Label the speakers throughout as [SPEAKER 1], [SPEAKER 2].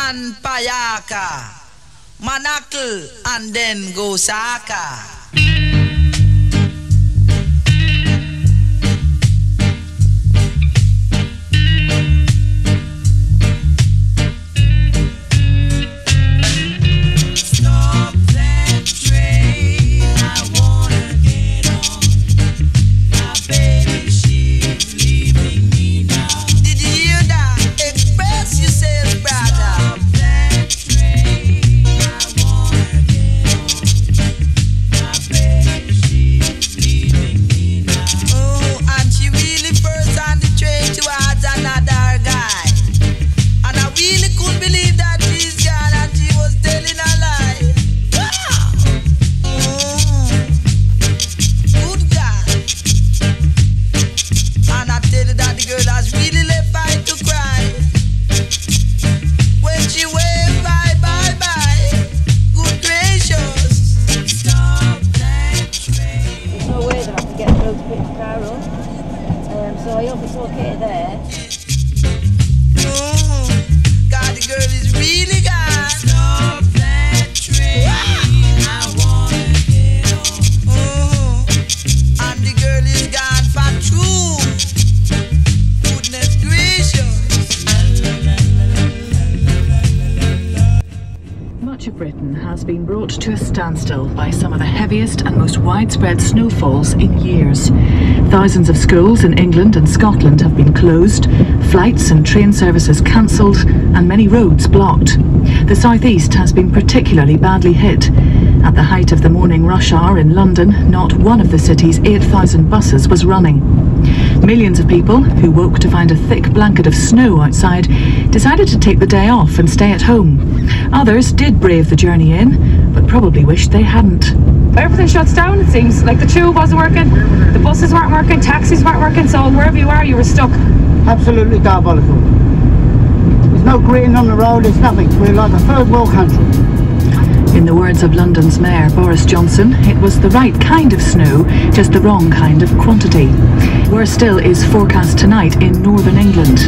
[SPEAKER 1] and Payaka, Manakal and then Gosaka.
[SPEAKER 2] So I hope it's okay there.
[SPEAKER 1] Oh, God, the girl is really gone. Stop that train. I wanna get on. Oh, and the girl is gone for true. Goodness gracious.
[SPEAKER 3] Much of Britain has been brought to a standstill by some of the heaviest and most widespread snowfalls in years. Thousands of schools in England and Scotland have been closed, flights and train services cancelled, and many roads blocked. The southeast has been particularly badly hit. At the height of the morning rush hour in London, not one of the city's 8,000 buses was running. Millions of people, who woke to find a thick blanket of snow outside, decided to take the day off and stay at home. Others did brave the journey in, but probably wished they hadn't.
[SPEAKER 4] Everything shuts down, it seems. Like the tube wasn't working, the buses weren't working, taxis weren't working, so wherever you are, you were stuck.
[SPEAKER 5] Absolutely diabolical. There's no green on the road, there's nothing. We're like a third world country.
[SPEAKER 3] In the words of London's Mayor Boris Johnson, it was the right kind of snow, just the wrong kind of quantity. Worse still is forecast tonight in northern England.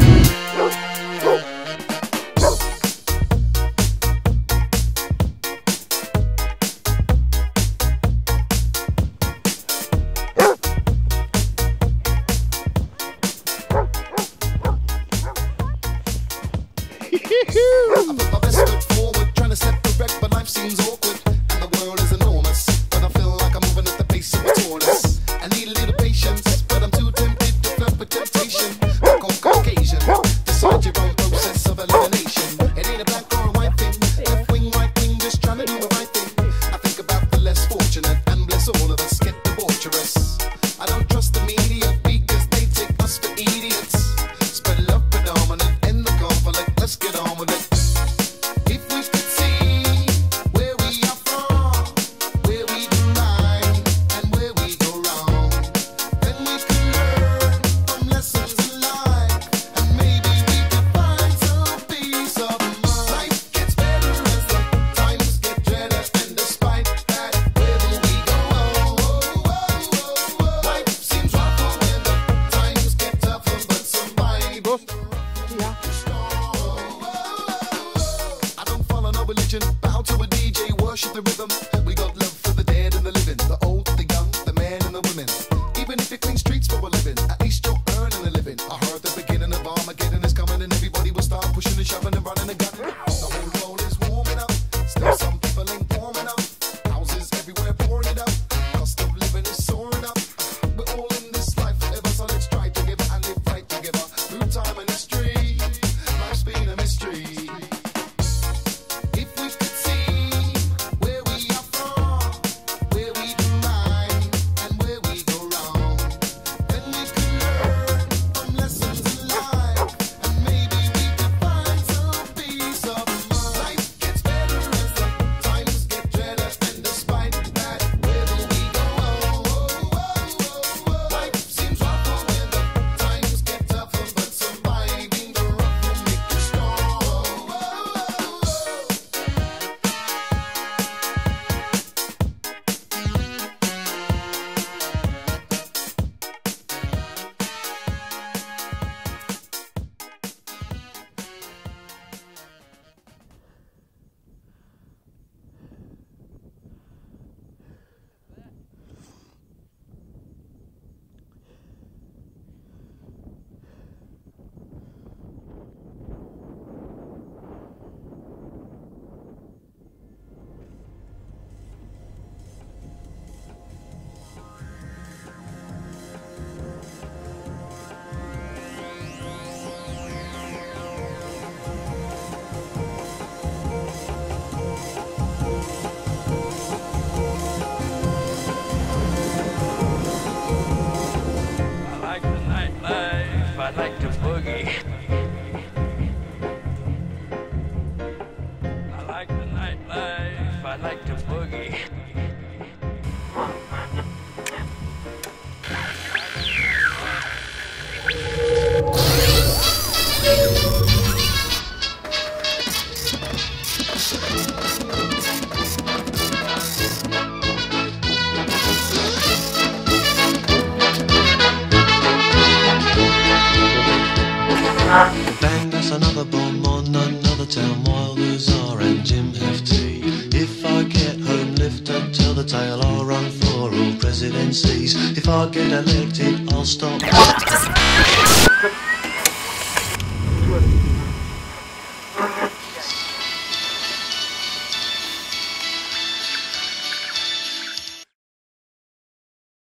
[SPEAKER 6] Bang, that's another bomb on another town. Wilders are and Jim have tea. If I get home, lift and tell the tale. I'll run for all presidencies. If I get elected, I'll stop.